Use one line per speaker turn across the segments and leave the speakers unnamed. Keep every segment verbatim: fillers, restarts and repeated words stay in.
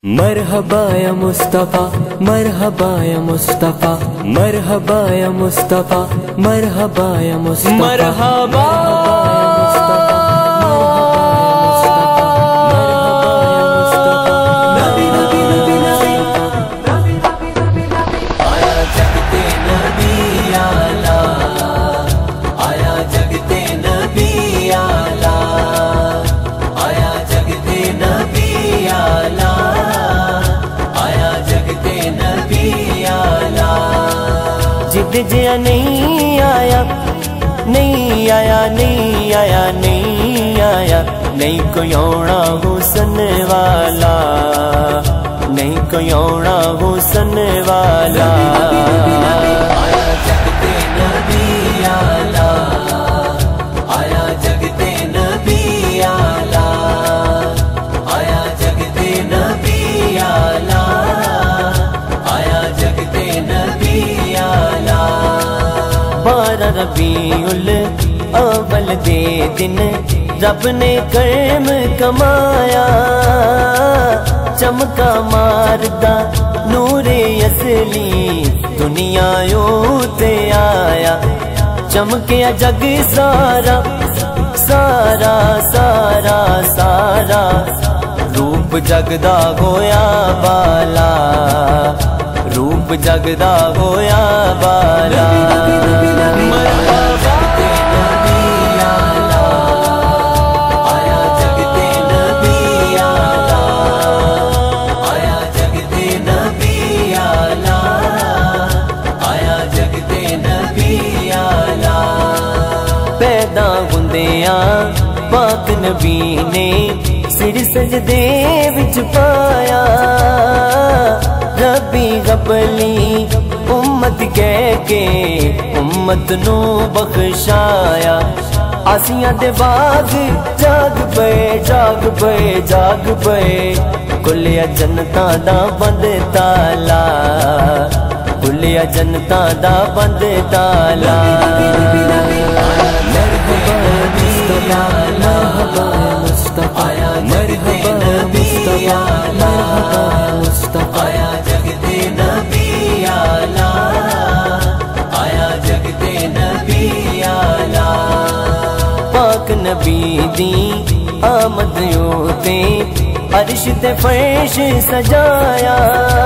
مرحبا یا مصطفیٰ مرحبا یا مصطفیٰ مرحبا یا مصطفیٰ مرحبا یا مصطفیٰ مرحبا جیا نہیں آیا نہیں آیا نہیں آیا نہیں آیا نہیں کوئی اونا حسن والا نہیں کوئی اونا حسن والا آیا جگتے نبی آلا آیا جگتے نبی آلا آیا جگتے نبی آلا آیا جگتے نبی آلا بارہ ربیع الاول دے دن رب نے کرم کمایا چمکا ماردا نور اصلی دنیا یوں تے آیا چمکیا جگ سارا سارا سارا سارا روپ جگدا ہویا بالا روپ جگدا ہویا بالا مرحبا جگتے نبی آلا آیا جگتے نبی آلا آیا جگتے نبی آلا آیا جگتے نبی آلا پیدا ہوندیاں پاک نبی نے سر سجدے وچ پایا ربی غبلی امت کہہ کے امت نو بخشایا آسیاں دے باغ جاگ پے جاگ پے جاگ پے کھلیا جنتاں دا بند تالا کھلیا جنتاں دا بند تالا مرحبا مصطفیٰ مرحبا مصطفیٰ مرحبا مصطفیٰ مرحبا مصطفیٰ آیا جگتے نبی آلا آیا جگتے نبی آلا پاک نبی دی آمد یوتے عرش تے فرش سجایا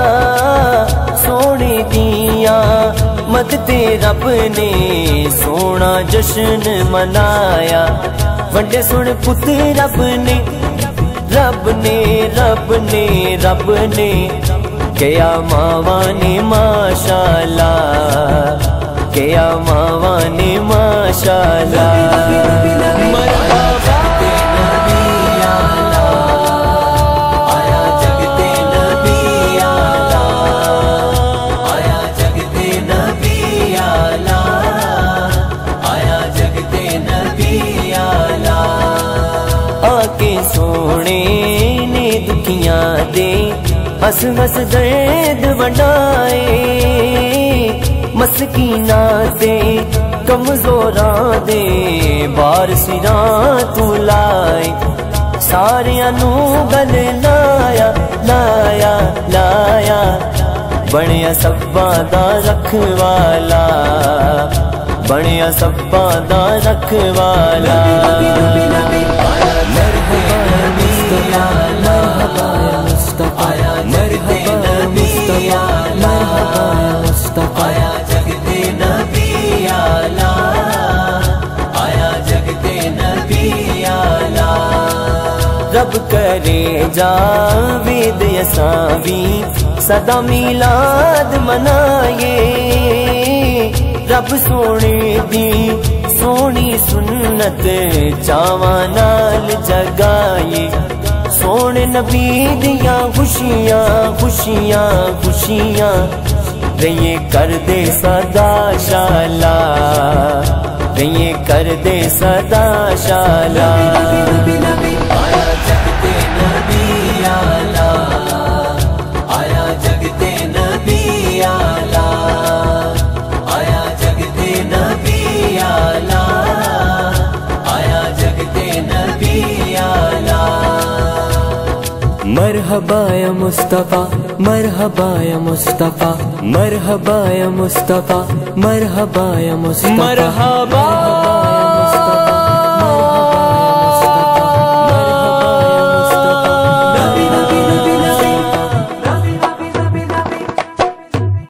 سونے دیا مد تے رب نے سونا جشن منایا وڈے سن پت رب نے رب نے رب نے رب نے کیا ماوا نے ماشاءاللہ کیا ماوا نے ماشاءاللہ مرحبا جگتے نبی آلا آیا جگتے نبی آلا آیا جگتے نبی آلا آیا جگتے نبی آلا آکے سونے نے دکھیاں دے ہس ہس درد بڑھائے مسکینہ دے کمزوراں دے بار سراں تو لائے ساریاں نو گل لایا لایا لایا بنیا سباں دا رکھوالا بنیا سباں دا رکھوالا مرحبا مصطفیٰ مرحبا مصطفیٰ مرحبا مصطفیٰ مرحبا مصطفیٰ آیا جگتے نبی آلا آیا جگتے نبی آلا رب کرے جاوید یساوی صدا میلاد منائے رب سونے دی سونی سنت چاواں نال جگائے سونے نبی دیاں خوشیاں خوشیاں خوشیاں رہیے کر دے صدا شالا رہیے کر دے صدا شالا آیا جگتے نبی آلا آیا جگتے نبی آلا آیا جگتے نبی آلا آیا جگتے نبی آلا مرحبا یا یا مصطفیٰ مرحبا یا مصطفیٰ مرحبا یا مصطفیٰ مرحبا یا مصطفیٰ مرحبا